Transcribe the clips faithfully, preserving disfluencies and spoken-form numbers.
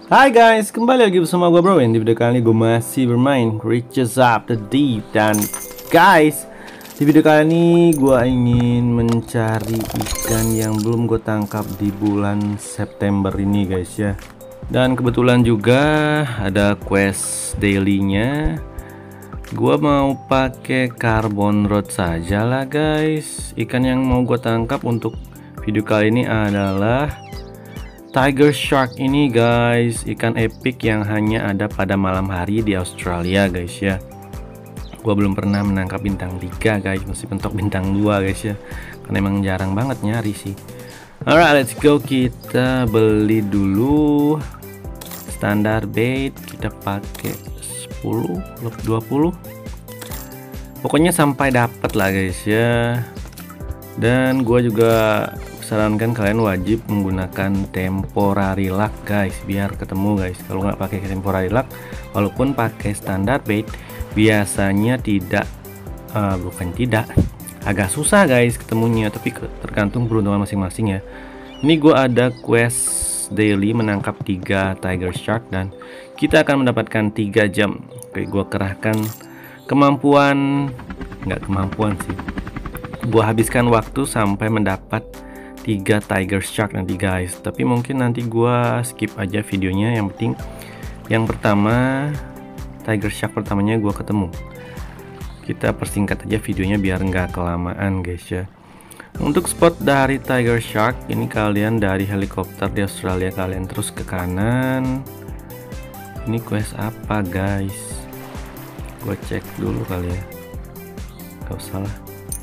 Hai guys, kembali lagi bersama gue Bro. Di video kali ini gue masih bermain Riches of the Deep. Dan guys, di video kali ini gue ingin mencari ikan yang belum gue tangkap di bulan September ini guys ya. Dan kebetulan juga ada quest dailynya. Gue mau pakai carbon rod saja lah guys. Ikan yang mau gue tangkap untuk video kali ini adalah Tiger Shark ini guys, ikan epic yang hanya ada pada malam hari di Australia guys ya. Gua belum pernah menangkap bintang tiga guys, masih mentok bintang dua guys ya. Karena emang jarang banget nyari sih. Alright, let's go. Kita beli dulu standar bait, kita pakai sepuluh, dua puluh. Pokoknya sampai dapat lah guys ya. Dan gua juga sarankan kalian wajib menggunakan temporary lock guys, biar ketemu guys. Kalau nggak pakai temporary lock, walaupun pakai standar bait, biasanya tidak uh, bukan tidak agak susah guys ketemunya, tapi tergantung peruntungan masing-masing ya. Ini gue ada quest daily menangkap tiga tiger shark dan kita akan mendapatkan tiga jam. Oke, gue kerahkan kemampuan, nggak kemampuan sih, gue habiskan waktu sampai mendapat tiga tiger shark nanti guys. Tapi mungkin nanti gua skip aja videonya, yang penting yang pertama tiger shark pertamanya gua ketemu. Kita persingkat aja videonya biar nggak kelamaan guys ya. Untuk spot dari tiger shark ini, kalian dari helikopter di Australia kalian terus ke kanan. Ini quest apa guys, gua cek dulu kali ya, gak usah lah,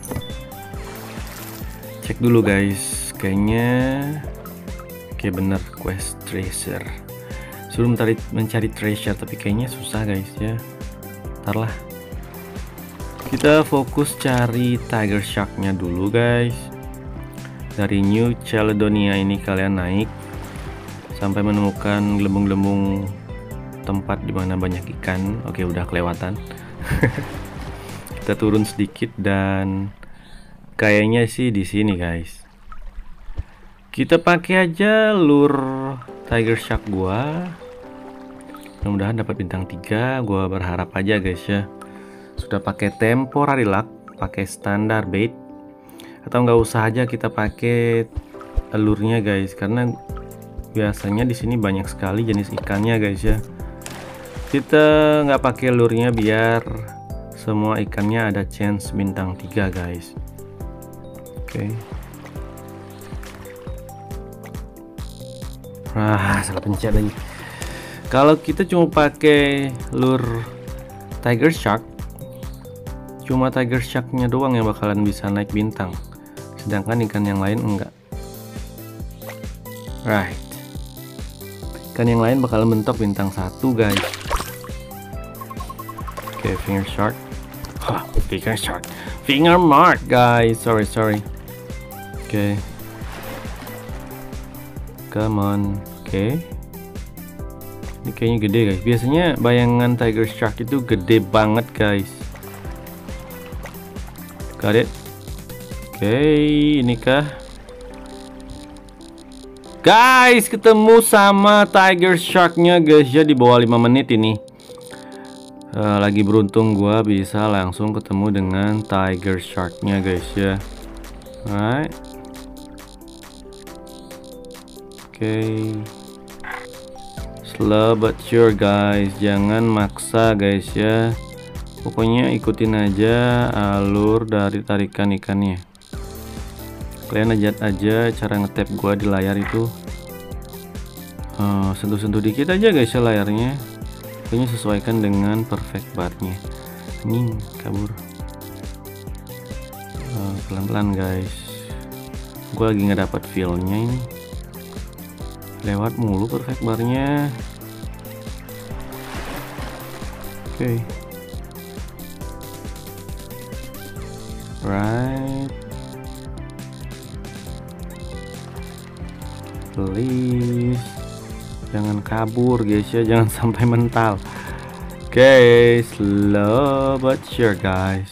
cek dulu guys. Kayaknya oke, bener, quest treasure, suruh mencari, mencari treasure, tapi kayaknya susah guys ya. Ntar lah, kita fokus cari tiger sharknya dulu guys. Dari New Caledonia ini kalian naik sampai menemukan gelembung-gelembung tempat dimana banyak ikan. Oke, udah kelewatan. Kita turun sedikit dan kayaknya sih di sini guys. Kita pakai aja lure tiger shark gua. Mudah-mudahan dapat bintang tiga. Gua berharap aja guys ya. Sudah pakai temporary lock, pakai standar bait, atau nggak usah aja kita pakai lure-nya guys, karena biasanya di sini banyak sekali jenis ikannya guys ya. Kita nggak pakai lure-nya biar semua ikannya ada chance bintang tiga guys. Oke. Okay. Ah, salah pencet lagi. Kalau kita cuma pakai lure tiger shark, cuma tiger sharknya doang yang bakalan bisa naik bintang, sedangkan ikan yang lain enggak. Right, ikan yang lain bakalan mentok bintang satu guys. Oke, okay, finger shark. Hah, finger shark, finger mark guys. Sorry sorry. Oke. Okay. Come on. Oke, okay. Ini kayaknya gede guys. Biasanya bayangan tiger shark itu gede banget guys. Got it. Oke, okay, inikah guys, ketemu sama tiger sharknya guys ya di bawah lima menit ini. Uh, lagi beruntung gua bisa langsung ketemu dengan tiger sharknya guys ya. Alright. Oke, okay. Slow but sure guys, jangan maksa guys ya. Pokoknya ikutin aja alur dari tarikan ikannya. Kalian ajat aja cara ngetap gua di layar itu. Sentuh-sentuh uh, dikit aja guys ya layarnya. Pokoknya sesuaikan dengan perfect barnya. Ini kabur. Pelan-pelan uh, guys. Gua lagi nggak dapat feel-nya ini. Lewat mulu perfect barnya. Oke, okay. Right, please jangan kabur guys ya, jangan sampai mental. Oke, okay. Slow but sure guys,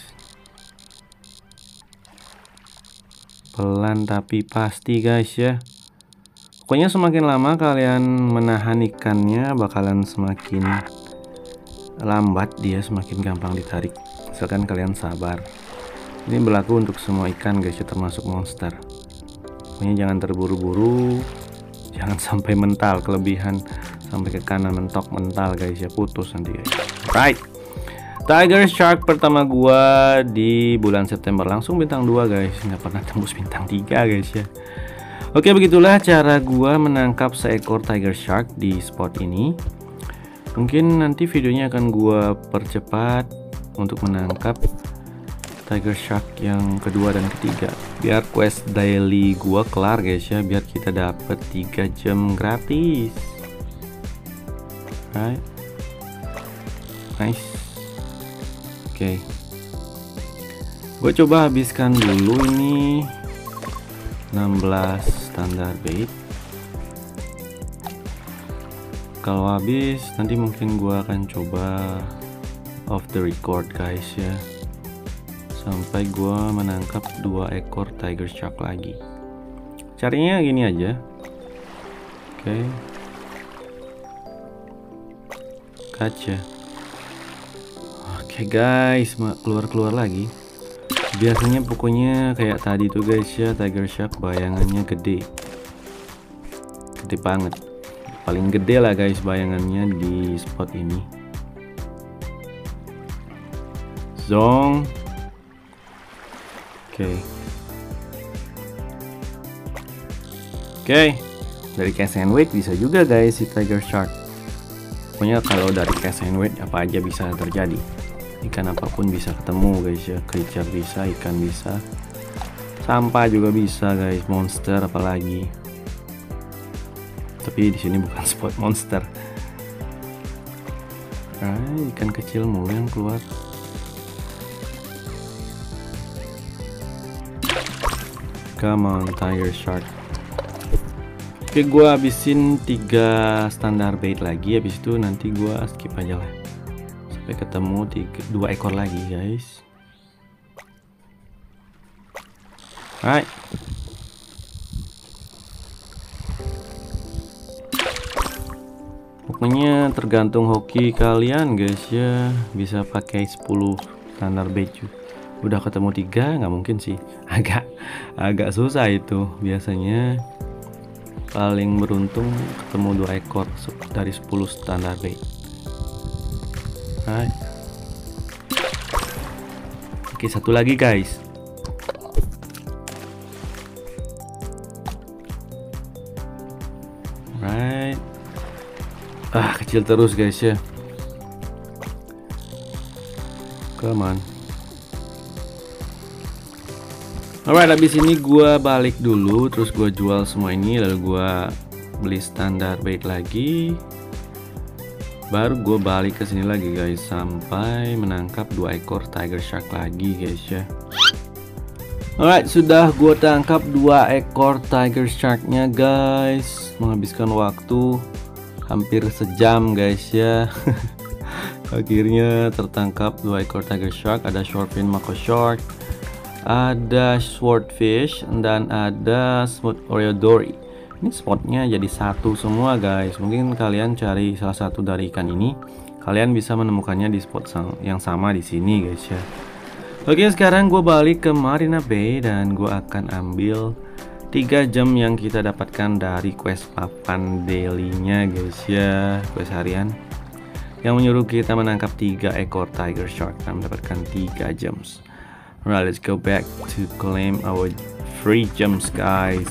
pelan tapi pasti guys ya. Pokoknya semakin lama kalian menahan ikannya bakalan semakin lambat, dia semakin gampang ditarik misalkan kalian sabar. Ini berlaku untuk semua ikan guys ya, termasuk monster. Pokoknya jangan terburu-buru, jangan sampai mental kelebihan, sampai ke kanan mentok mental guys ya, putus nanti guys. Right, Tiger Shark pertama gua di bulan September langsung bintang dua guys, nggak pernah tembus bintang tiga guys ya. Oke, begitulah cara gua menangkap seekor Tiger Shark di spot ini. Mungkin nanti videonya akan gua percepat untuk menangkap Tiger Shark yang kedua dan ketiga, biar quest daily gua kelar guys ya, biar kita dapat tiga jam gratis. Right. Nice. Oke, okay. Gue coba habiskan dulu ini enam belas standar bait. Kalau habis nanti mungkin gue akan coba off the record guys ya, sampai gue menangkap dua ekor Tiger Shark lagi. Caranya gini aja. Oke, okay. Kaca. Oke okay guys, keluar-keluar lagi. Biasanya pokoknya kayak tadi tuh guys ya, Tiger Shark bayangannya gede, gede banget, paling gede lah guys bayangannya di spot ini. Zong. Oke, okay. Oke, okay. Dari cast and wait bisa juga guys si Tiger Shark. Pokoknya kalau dari cast and wait apa aja bisa terjadi. Ikan apapun bisa ketemu guys ya, creature bisa, ikan bisa, sampah juga bisa guys, monster apalagi. Tapi di sini bukan spot monster. Nah, ikan kecil mulu yang keluar. Come on Tiger Shark. Oke, gua habisin tiga standar bait lagi, habis itu nanti gua skip aja lah sampai ketemu tiga, dua ekor lagi guys. Alright, pokoknya tergantung hoki kalian guys ya, bisa pakai sepuluh standar bait juga. Udah ketemu tiga nggak mungkin sih, agak agak susah itu. Biasanya paling beruntung ketemu dua ekor dari sepuluh standar bait. Right. Oke, satu lagi guys. Right. Ah, kecil terus guys ya. Come on. Alright, habis ini gua balik dulu, terus gua jual semua ini, lalu gua beli standar bait lagi. Baru gue balik ke sini lagi guys sampai menangkap dua ekor Tiger Shark lagi guys ya. Alright, sudah gue tangkap dua ekor Tiger Sharknya guys, menghabiskan waktu hampir sejam guys ya. Akhirnya tertangkap dua ekor Tiger Shark, ada Shortfin Mako Shark, ada Swordfish, dan ada Smooth Oreodori. Ini spotnya jadi satu semua guys. Mungkin kalian cari salah satu dari ikan ini, kalian bisa menemukannya di spot yang sama di sini guys ya. Oke, sekarang gue balik ke Marina Bay dan gue akan ambil tiga jam yang kita dapatkan dari quest papan daily-nya guys ya, quest harian yang menyuruh kita menangkap tiga ekor Tiger Shark dan mendapatkan tiga gems. Alright, let's go back to claim our free gems guys.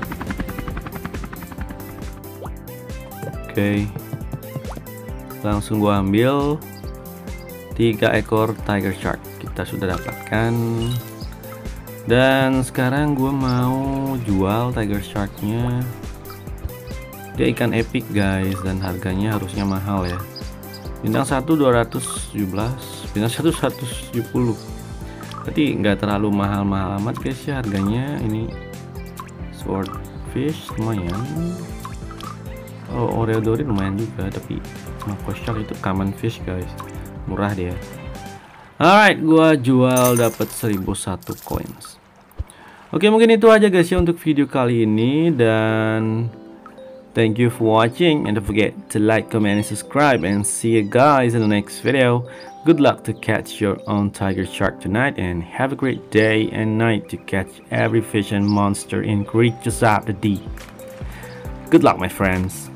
Oke, okay. Langsung gua ambil tiga ekor Tiger Shark, kita sudah dapatkan. Dan sekarang gua mau jual Tiger Sharknya. Dia ikan epic guys, dan harganya harusnya mahal ya. Bintang satu dua ratus tujuh belas, bintang satu seratus tujuh puluh. Berarti nggak terlalu mahal-mahal amat guys ya harganya. Ini Swordfish lumayan. Oh, Oreodori lumayan juga, tapi Mako Shark itu common fish guys, murah dia. Alright, gua jual dapat seribu satu coins. Oke, mungkin itu aja guys ya untuk video kali ini, dan Thank you for watching, and don't forget to like, comment, and subscribe, and see you guys in the next video. Good luck to catch your own tiger shark tonight, and have a great day and night to catch every fish and monster in Creatures of the Deep. Good luck, my friends.